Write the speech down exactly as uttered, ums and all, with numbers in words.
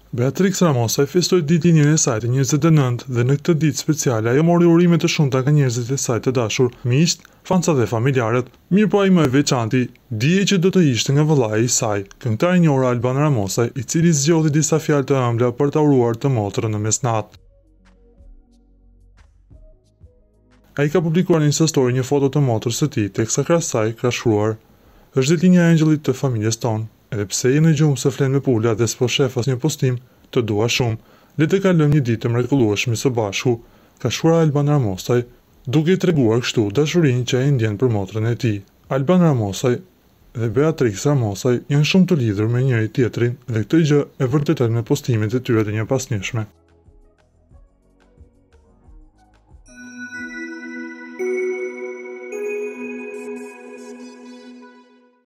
Beatrix Ramosaj festoi ditëlindjen e saj të njëzet e nëntë dhe në këtë ditë speciale ajo mori urime të shumta nga njerëzit e saj të dashur, miqt, fansat dhe familjarët. Mirë po ai më i veçanti, dije që do të ishte nga vëllai i saj, këngëtari i njohur Alban Ramosaj, i cili zgjodhi disa fjalë të ëmbla për ta uruar të motrën në mesnatë. Ai ka publikuar në Insta Story një foto të motrës së tij, teksa krahas saj ka shkruar: "Është ditëlindja e angjëllit të familjes tonë. Edhe pse je në gjumë se flen me pula dhe s'po shef asnjë postim, të dua shumë. Le të kalojmë një ditë të mrekullueshme së bashku", ka shkruar Alban Ramosaj, duke i treguar kështu dashurinë që ai ndjen për motrën e tij. Alban Ramosaj dhe Beatrix Ramosaj janë shumë të lidhur me njëri tjetrin dhe këtë gjë e vërtetojnë me postimet e tyre të njëpasnjëshme.